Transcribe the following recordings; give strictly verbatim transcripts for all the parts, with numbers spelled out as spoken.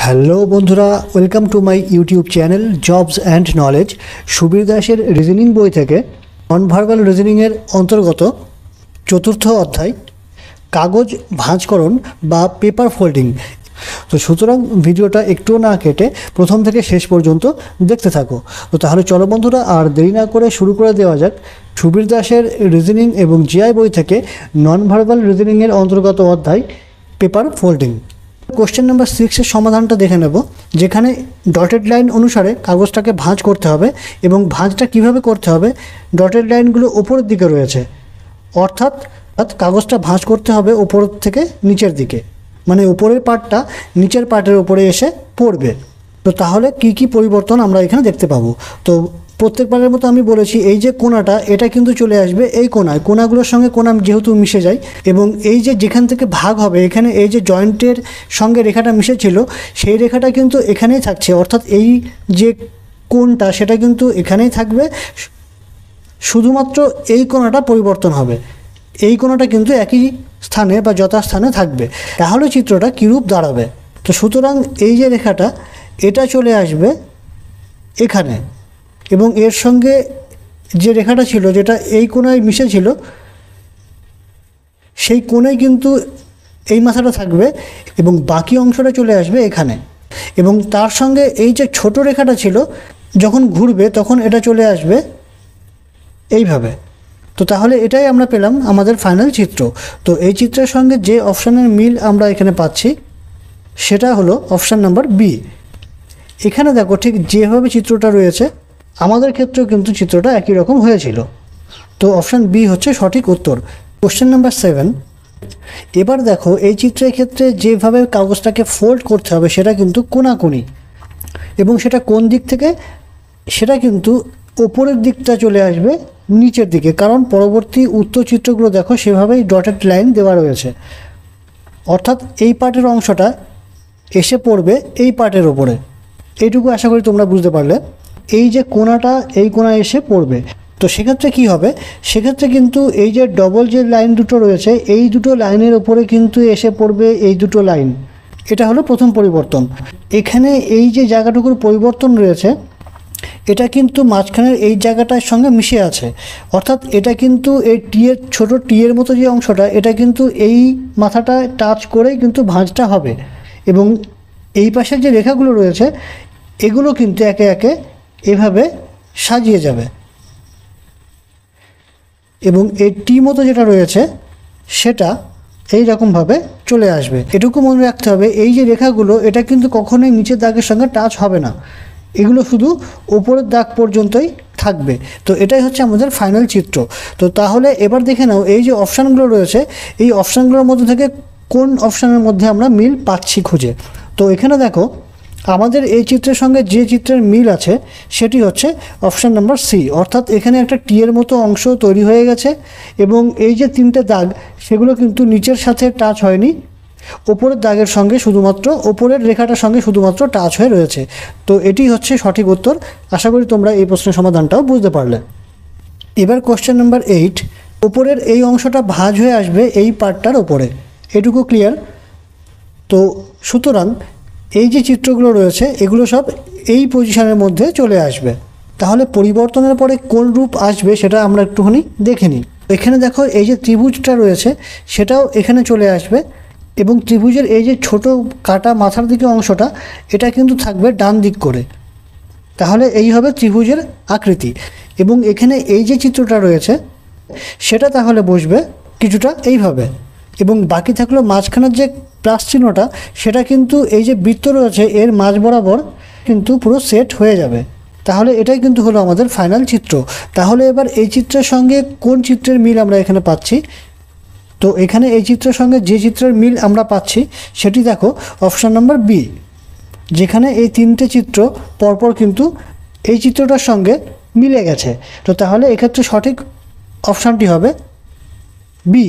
Hello বন্ধুরা, welcome to my YouTube channel Jobs and Knowledge. Subir দাসের reasoning বই থেকে নন ভার্বাল রিজনিংয়ের অন্তর্গত চতুর্থ অধ্যায় কাগজ ভাঁজকরণ বা পেপার ফোল্ডিং। তো সুতরাং ভিডিওটা একটুও না কেটে প্রথম থেকে শেষ পর্যন্ত দেখতে থাকো। তো তাহলে চলো বন্ধুরা, আর দেরি না করে শুরু করে দেওয়া যাক সুবীর দাসের রিজনিং এবং জিআই বই থেকে নন ভার্বাল রিজনিংয়ের অন্তর্গত অধ্যায় পেপার ফোল্ডিং। কোশ্চেন নাম্বার সিক্সের সমাধানটা দেখে নেব, যেখানে ডটেড লাইন অনুসারে কাগজটাকে ভাঁজ করতে হবে এবং ভাঁজটা কিভাবে করতে হবে, ডটেড লাইনগুলো ওপরের দিকে রয়েছে, অর্থাৎ কাগজটা ভাঁজ করতে হবে ওপর থেকে নিচের দিকে, মানে উপরের পার্টটা নিচের পার্টের উপরে এসে পড়বে। তো তাহলে কি কি পরিবর্তন আমরা এখানে দেখতে পাবো। তো প্রত্যেকবারের মতো আমি বলেছি, এই যে কোণাটা এটা কিন্তু চলে আসবে এই কোণায়, কোণাগুলোর সঙ্গে কোণা যেহেতু মিশে যায়, এবং এই যে যেখান থেকে ভাগ হবে এখানে এই যে জয়েন্টের সঙ্গে রেখাটা মিশেছিল সেই রেখাটা কিন্তু এখানেই থাকছে, অর্থাৎ এই যে কোণটা সেটা কিন্তু এখানেই থাকবে, শুধুমাত্র এই কোণাটা পরিবর্তন হবে, এই কোণাটা কিন্তু একই স্থানে বা যথাস্থানে থাকবে। তাহলে চিত্রটা কীরূপ দাঁড়াবে। তো সুতরাং এই যে রেখাটা এটা চলে আসবে এখানে, এবং এর সঙ্গে যে রেখাটা ছিল যেটা এই কোণায় মিশেছিল সেই কোণায় কিন্তু এই মাথাটা থাকবে এবং বাকি অংশটা চলে আসবে এখানে, এবং তার সঙ্গে এই যে ছোট রেখাটা ছিল যখন ঘুরবে তখন এটা চলে আসবে এইভাবে। তো তাহলে এটাই আমরা পেলাম আমাদের ফাইনাল চিত্র। তো এই চিত্রের সঙ্গে যে অপশানের মিল আমরা এখানে পাচ্ছি সেটা হলো অপশান নাম্বার বি। এখানে দেখো ঠিক যেভাবে চিত্রটা রয়েছে আমাদের ক্ষেত্রেও কিন্তু চিত্রটা একই রকম হয়েছিল। তো অপশান বি হচ্ছে সঠিক উত্তর। Question number seven. এবার দেখো এই চিত্রের ক্ষেত্রে যেভাবে কাগজটাকে ফোল্ড করতে হবে সেটা কিন্তু কোণাকুণি, এবং সেটা কোন দিক থেকে, সেটা কিন্তু ওপরের দিকটা চলে আসবে নিচের দিকে, কারণ পরবর্তী উত্তর চিত্রগুলো দেখো সেভাবেই ডটেড লাইন দেওয়া রয়েছে, অর্থাৎ এই পার্টের অংশটা এসে পড়বে এই পার্টের ওপরে। এইটুকু আশা করি তোমরা বুঝতে পারলে। এই যে কোণাটা এই কোণায় এসে পড়বে, তো সেক্ষেত্রে কি হবে, সেক্ষেত্রে কিন্তু এই যে ডবল যে লাইন দুটো রয়েছে এই দুটো লাইনের ওপরে কিন্তু এসে পড়বে এই দুটো লাইন। এটা হলো প্রথম পরিবর্তন। এখানে এই যে জায়গাটুকুর পরিবর্তন রয়েছে এটা কিন্তু মাঝখানের এই জায়গাটার সঙ্গে মিশে আছে, অর্থাৎ এটা কিন্তু এই টিয়ের ছোটো টিয়ের মতো যে অংশটা এটা কিন্তু এই মাথাটা টাচ করেই কিন্তু ভাঁজটা হবে, এবং এই পাশের যে রেখাগুলো রয়েছে এগুলো কিন্তু একে একে এভাবে সাজিয়ে যাবে, এবং এই টি মতো যেটা রয়েছে সেটা এই রকমভাবে চলে আসবে। এটুকু মনে রাখতে হবে, এই যে রেখাগুলো এটা কিন্তু কখনোই নিচের দাগের সঙ্গে টাচ হবে না, এগুলো শুধু ওপরের দাগ পর্যন্তই থাকবে। তো এটাই হচ্ছে আমাদের ফাইনাল চিত্র। তো তাহলে এবার দেখে নাও এই যে অপশানগুলো রয়েছে এই অপশানগুলোর মধ্যে থেকে কোন অপশানের মধ্যে আমরা মিল পাচ্ছি খুঁজে। তো এখানে দেখো আমাদের এই চিত্রের সঙ্গে যে চিত্রের মিল আছে সেটি হচ্ছে অপশান নাম্বার সি, অর্থাৎ এখানে একটা টিয়ের মতো অংশ তৈরি হয়ে গেছে, এবং এই যে তিনটে দাগ সেগুলো কিন্তু নিচের সাথে টাচ হয়নি, ওপরের দাগের সঙ্গে শুধুমাত্র ওপরের রেখাটার সঙ্গে শুধুমাত্র টাচ হয়ে রয়েছে। তো এটি হচ্ছে সঠিক উত্তর। আশা করি তোমরা এই প্রশ্নের সমাধানটাও বুঝতে পারলে। এবার কোশ্চেন নাম্বার এইট। ওপরের এই অংশটা ভাঁজ হয়ে আসবে এই পার্টটার ওপরে, এটুকু ক্লিয়ার। তো সুতরাং এই যে চিত্রগুলো রয়েছে এগুলো সব এই পজিশনের মধ্যে চলে আসবে। তাহলে পরিবর্তনের পরে কোন রূপ আসবে সেটা আমরা একটুখানি দেখে নিই। এখানে দেখো এই যে ত্রিভুজটা রয়েছে সেটাও এখানে চলে আসবে, এবং ত্রিভুজের এই যে ছোট কাটা মাথার দিকে অংশটা এটা কিন্তু থাকবে ডান দিক করে। তাহলে এই হবে ত্রিভুজের আকৃতি, এবং এখানে এই যে চিত্রটা রয়েছে সেটা তাহলে বসবে কিছুটা এইভাবে, এবং বাকি থাকলো মাঝখানের যে প্লাস চিহ্নটা সেটা কিন্তু এই যে বৃত্ত রয়েছে এর মাঝ বরাবর কিন্তু পুরো সেট হয়ে যাবে। তাহলে এটাই কিন্তু হলো আমাদের ফাইনাল চিত্র। তাহলে এবার এই চিত্রের সঙ্গে কোন চিত্রের মিল আমরা এখানে পাচ্ছি। তো এখানে এই চিত্রের সঙ্গে যে চিত্রের মিল আমরা পাচ্ছি সেটি দেখো অপশান নাম্বার বি, যেখানে এই তিনটে চিত্র পরপর কিন্তু এই চিত্রটার সঙ্গে মিলে গেছে। তো তাহলে এক্ষেত্রে সঠিক অপশানটি হবে বি।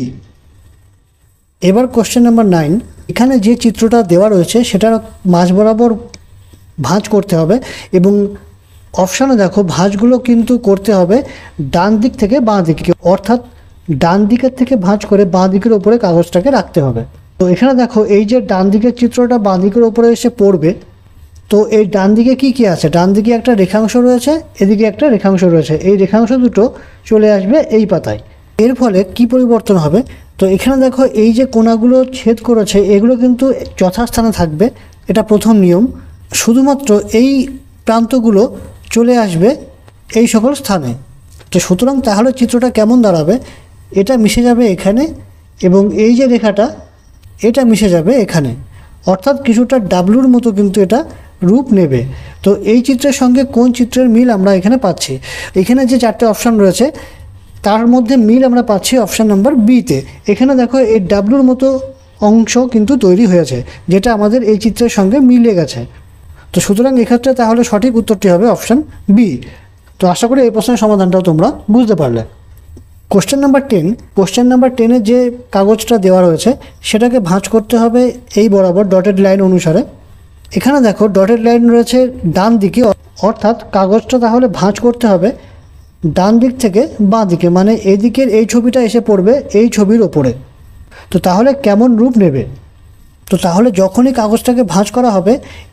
এবার কোশ্চেন নাম্বার নাইন। এখানে যে চিত্রটা দেওয়া রয়েছে সেটার মাঝ বরাবর ভাঁজ করতে হবে, এবং অপশানে দেখো ভাঁজগুলো কিন্তু করতে হবে ডান দিক থেকে বাঁ দিকে, অর্থাৎ ডান দিকের থেকে ভাঁজ করে বাঁ দিকের ওপরে কাগজটাকে রাখতে হবে। তো এখানে দেখো এই যে ডান দিকের চিত্রটা বাঁ দিকের উপরে এসে পড়বে, তো এই ডান দিকে কি কি আছে, ডান দিকে একটা রেখাংশ রয়েছে, এদিকে একটা রেখাংশ রয়েছে, এই রেখাংশ দুটো চলে আসবে এই পাতায়। এর ফলে কি পরিবর্তন হবে, তো এখানে দেখো এই যে কোণাগুলো ছেদ করেছে এগুলো কিন্তু যথাস্থানে থাকবে, এটা প্রথম নিয়ম। শুধুমাত্র এই প্রান্তগুলো চলে আসবে এই সকল স্থানে। তো সুতরাং তাহলে চিত্রটা কেমন দাঁড়াবে, এটা মিশে যাবে এখানে এবং এই যে রেখাটা এটা মিশে যাবে এখানে, অর্থাৎ কিছুটা ডাব্লুর মতো কিন্তু এটা রূপ নেবে। তো এই চিত্রের সঙ্গে কোন চিত্রের মিল আমরা এখানে পাচ্ছি, এখানে যে চারটে অপশান রয়েছে তার মধ্যে মিল আমরা পাচ্ছি অপশান নাম্বার বিতে। এখানে দেখো এই ডাব্লুর মতো অংশ কিন্তু তৈরি হয়েছে, যেটা আমাদের এই চিত্রের সঙ্গে মিলে গেছে। তো সুতরাং এক্ষেত্রে তাহলে সঠিক উত্তরটি হবে অপশান বি। তো আশা করি এই প্রশ্নের সমাধানটাও তোমরা বুঝতে পারলে। Question number ten, question number টেনে যে কাগজটা দেওয়া রয়েছে সেটাকে ভাঁজ করতে হবে এই বরাবর ডটেড লাইন অনুসারে। এখানে দেখো ডটেড লাইন রয়েছে ডান দিকে, অর্থাৎ কাগজটা তাহলে ভাঁজ করতে হবে ডান দিক থেকে বাঁ দিকে, মানে এই দিকের এই ছবিটা এসে পড়বে এই ছবির ওপরে। তো তাহলে কেমন রূপ নেবে, তো তাহলে যখনই কাগজটাকে ভাঁজ করা হবে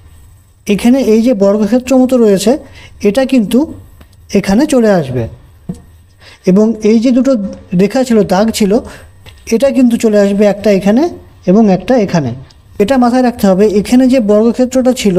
এখানে এই যে বর্গক্ষেত্র মতো রয়েছে এটা কিন্তু এখানে চলে আসবে এবং এই যে দুটো রেখা ছিল, দাগ ছিল, এটা কিন্তু চলে আসবে একটা এখানে এবং একটা এখানে। এটা মাথায় রাখতে হবে, এখানে যে বর্গক্ষেত্রটা ছিল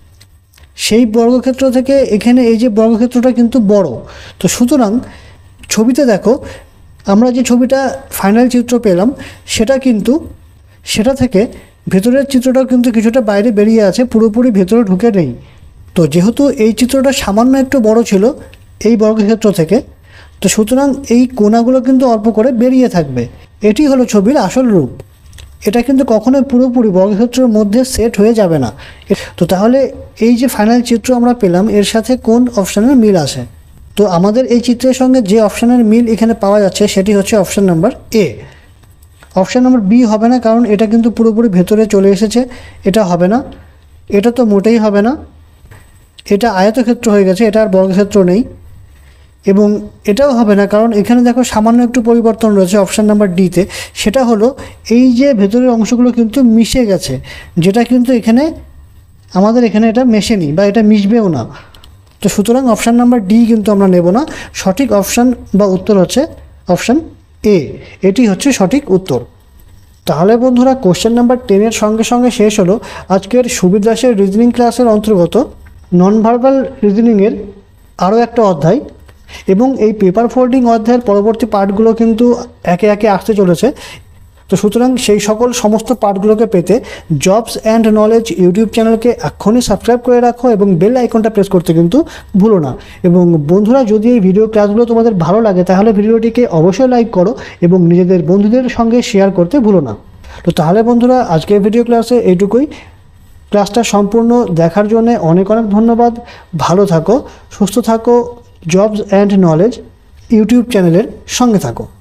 সেই বর্গক্ষেত্র থেকে এখানে এই যে বর্গক্ষেত্রটা কিন্তু বড়। তো সুতরাং ছবিতে দেখো আমরা যে ছবিটা ফাইনাল চিত্র পেলাম সেটা কিন্তু সেটা থেকে ভেতরের চিত্রটাও কিন্তু কিছুটা বাইরে বেরিয়ে আছে, পুরোপুরি ভেতরে ঢুকে নেই। তো যেহেতু এই চিত্রটা সামান্য একটু বড় ছিল এই বর্গক্ষেত্র থেকে, তো সুতরাং এই কোণাগুলো কিন্তু অল্প করে বেরিয়ে থাকবে। এটি হলো ছবির আসল রূপ, এটা কিন্তু কখনোই পুরোপুরি বর্গক্ষেত্রের মধ্যে সেট হয়ে যাবে না। তো তাহলে এই যে ফাইনাল চিত্র আমরা পেলাম এর সাথে কোন অপশানের মিল আছে, তো আমাদের এই চিত্রের সঙ্গে যে অপশানের মিল এখানে পাওয়া যাচ্ছে সেটি হচ্ছে option number A. Option number B হবে না, কারণ এটা কিন্তু পুরোপুরি ভেতরে চলে এসেছে, এটা হবে না, এটা তো মোটেই হবে না, এটা আয়তক্ষেত্র হয়ে গেছে, এটা আর বর্গক্ষেত্র নেই। এবং এটাও হবে না, কারণ এখানে দেখো সামান্য একটু পরিবর্তন রয়েছে অপশান নাম্বার ডিতে, সেটা হলো এই যে ভেতরের অংশগুলো কিন্তু মিশে গেছে, যেটা কিন্তু এখানে আমাদের এখানে এটা মেশেনি বা এটা মিশবেও না। তো সুতরাং অপশান নাম্বার ডি কিন্তু আমরা নেব না, সঠিক অপশান বা উত্তর হচ্ছে অপশান এ, এটি হচ্ছে সঠিক উত্তর। তাহলে বন্ধুরা কোশ্চেন নাম্বার টেনের সঙ্গে সঙ্গে শেষ হলো আজকের সুবীর দাসের রিজনিং ক্লাসের অন্তর্গত নন ভার্বাল রিজনিংয়ের আরও একটা অধ্যায়, এবং এই পেপার ফোল্ডিং অধ্যায়ের পরবর্তী পার্টগুলো কিন্তু একে একে আসতে চলেছে। তো সুতরাং সেই সকল সমস্ত পার্টগুলোকে পেতে জবস অ্যান্ড নলেজ ইউটিউব চ্যানেলকে এক্ষুনি সাবস্ক্রাইব করে রাখো এবং বেল আইকনটা প্রেস করতে কিন্তু ভুলো না। এবং বন্ধুরা যদি এই ভিডিও ক্লাসগুলো তোমাদের ভালো লাগে তাহলে ভিডিওটিকে অবশ্যই লাইক করো এবং নিজেদের বন্ধুদের সঙ্গে শেয়ার করতে ভুলো না। তো তাহলে বন্ধুরা আজকের ভিডিও ক্লাসে এইটুকুই। ক্লাসটা সম্পূর্ণ দেখার জন্য অনেক অনেক ধন্যবাদ। ভালো থাকো, সুস্থ থাকো, জবস অ্যান্ড নলেজ ইউটিউব চ্যানেলের সঙ্গে থাকো।